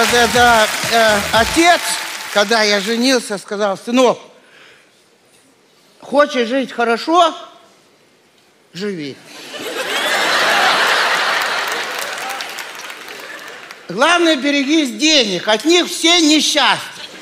Отец, когда я женился, сказал: сынок, хочешь жить хорошо, живи. Главное, берегись денег, от них все несчастья.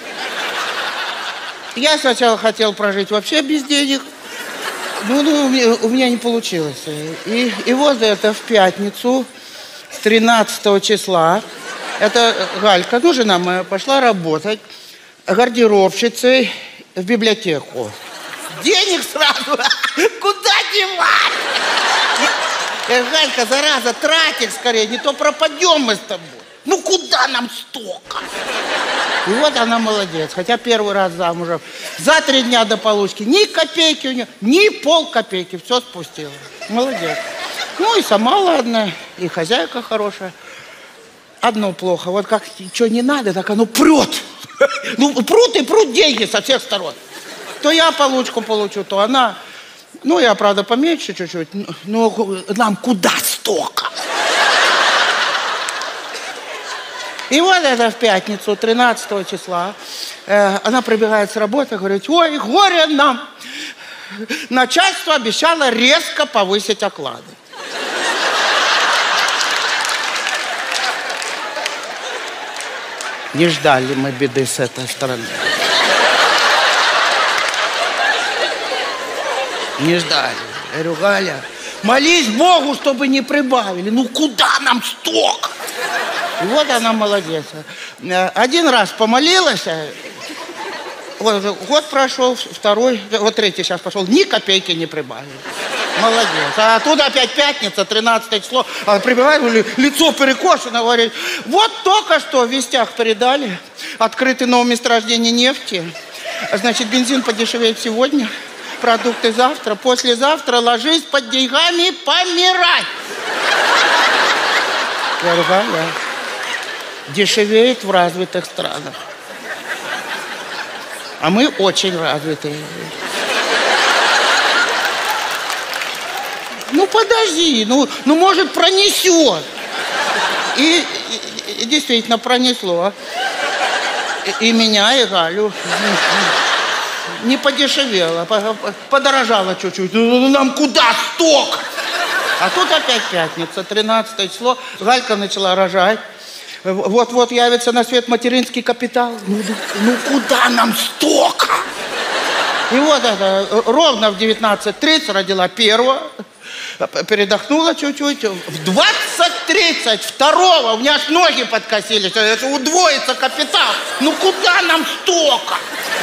Я сначала хотел прожить вообще без денег, у меня не получилось. И вот это в пятницу, 13 числа, это Галька, жена моя, пошла работать гардеробщицей в библиотеку. Денег сразу, куда девать? Галька, зараза, трать их скорее, не то пропадем мы с тобой. Ну куда нам столько? И вот она молодец, хотя первый раз замужем. За 3 дня до получки ни копейки у нее, ни полкопейки, все спустила. Молодец. Ну и сама ладно, и хозяйка хорошая. Одно плохо, вот как что не надо, так оно прет. Ну прут и прут деньги со всех сторон. То я получку получу, то она. Ну я, правда, поменьше чуть-чуть, но нам куда столько? И вот это в пятницу, 13 числа, она прибегает с работы, говорит: ой, горе нам! Начальство обещало резко повысить оклады. Не ждали мы беды с этой стороны. Не ждали. Я говорю: Галя, молись Богу, чтобы не прибавили. Ну куда нам столько? И вот она молодец. Один раз помолилась, вот год прошел, второй, вот третий сейчас пошел, ни копейки не прибавили. Молодец. А оттуда опять пятница, 13 число, она прибывает, лицо перекошено, говорит: вот только что в вестях передали, открыты новое месторождение нефти, значит, бензин подешевеет сегодня, продукты завтра, послезавтра ложись под деньгами и помирай. Я говорю: Галя, дешевеет в развитых странах. А мы очень развитые. Ну подожди, ну может пронесет. И действительно пронесло. И меня, и Галю. Не подешевело, подорожало чуть-чуть. Ну нам куда столько? А тут опять пятница, 13 число. Галька начала рожать. Вот-вот явится на свет материнский капитал. Ну куда нам столько? И вот это, ровно в 19:30 родила первого, передохнула чуть-чуть. В 20:30 второго, у меня аж ноги подкосились, это удвоится капитал. Ну куда нам столько?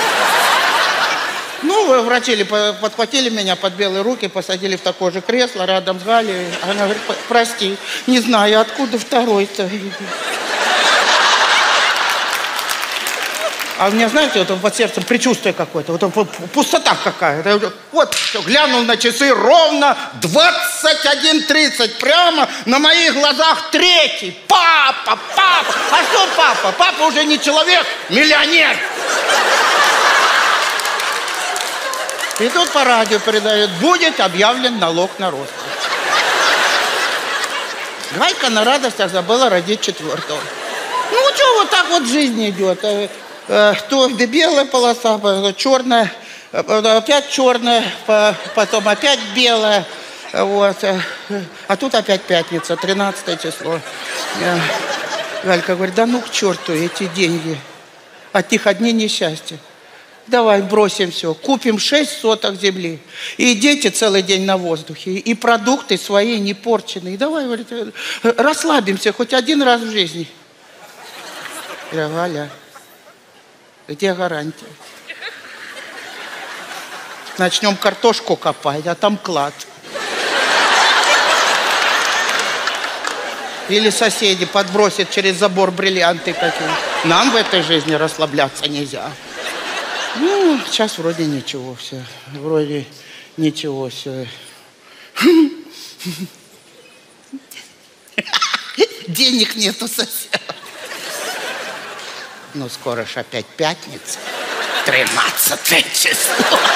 Ну, врачи подхватили меня под белые руки, посадили в такое же кресло рядом с Галей. Она говорит: прости, не знаю, откуда второй-то. А у меня, знаете, вот под сердцем предчувствие какое-то, вот пустота какая-то. Вот, все, глянул на часы, ровно 21:30, прямо на моих глазах третий. Папа! А что папа? Папа уже не человек, миллионер. И тут по радио передают: будет объявлен налог на роскошь. Галька на радостях забыла родить 4-го. Ну, что вот так вот жизнь идет. То белая полоса, черная, опять черная, потом опять белая. Вот. А тут опять пятница, 13 число. Галька говорит: да ну к черту эти деньги. От них одни несчастья. Давай бросим все, купим 6 соток земли. И дети целый день на воздухе, и продукты свои не порченые. Давай, говорит, расслабимся хоть один раз в жизни. Я говорю: Галя, где гарантия? Начнем картошку копать, а там клад. Или соседи подбросят через забор бриллианты какие. Нам в этой жизни расслабляться нельзя. Ну, сейчас вроде ничего все. Вроде ничего все. Денег нету совсем. Ну, скоро ж опять пятница. 13 число.